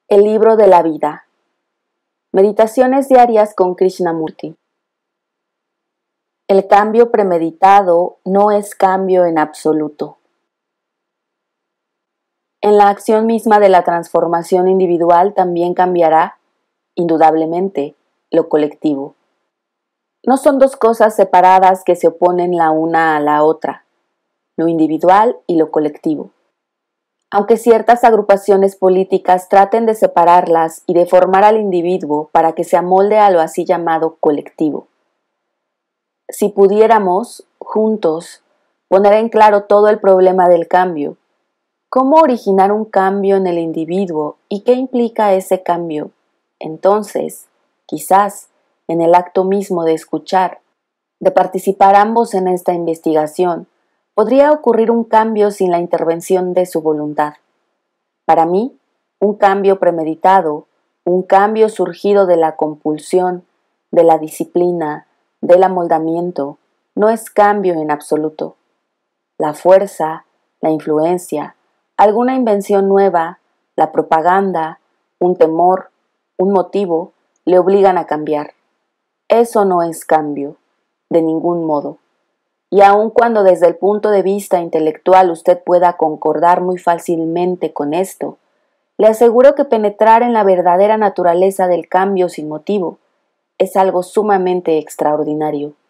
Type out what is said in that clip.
El libro de la vida. Meditaciones diarias con Krishnamurti. El cambio premeditado no es cambio en absoluto. En la acción misma de la transformación individual también cambiará, indudablemente, lo colectivo. No son dos cosas separadas que se oponen la una a la otra, lo individual y lo colectivo. Aunque ciertas agrupaciones políticas traten de separarlas y de formar al individuo para que se amolde a lo así llamado colectivo. Si pudiéramos, juntos, poner en claro todo el problema del cambio, ¿cómo originar un cambio en el individuo y qué implica ese cambio? Entonces, quizás, en el acto mismo de escuchar, de participar ambos en esta investigación, podría ocurrir un cambio sin la intervención de su voluntad. Para mí, un cambio premeditado, un cambio surgido de la compulsión, de la disciplina, del amoldamiento, no es cambio en absoluto. La fuerza, la influencia, alguna invención nueva, la propaganda, un temor, un motivo, le obligan a cambiar. Eso no es cambio, de ningún modo. Y aun cuando desde el punto de vista intelectual usted pueda concordar muy fácilmente con esto, le aseguro que penetrar en la verdadera naturaleza del cambio sin motivo es algo sumamente extraordinario.